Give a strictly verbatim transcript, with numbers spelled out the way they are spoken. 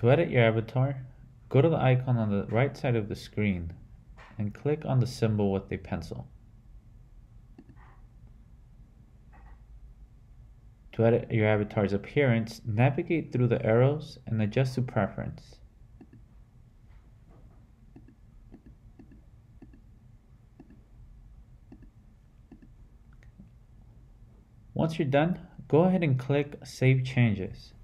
To edit your avatar, go to the icon on the right side of the screen and click on the symbol with a pencil. To edit your avatar's appearance, navigate through the arrows and adjust to preference. Once you're done, go ahead and click Save Changes.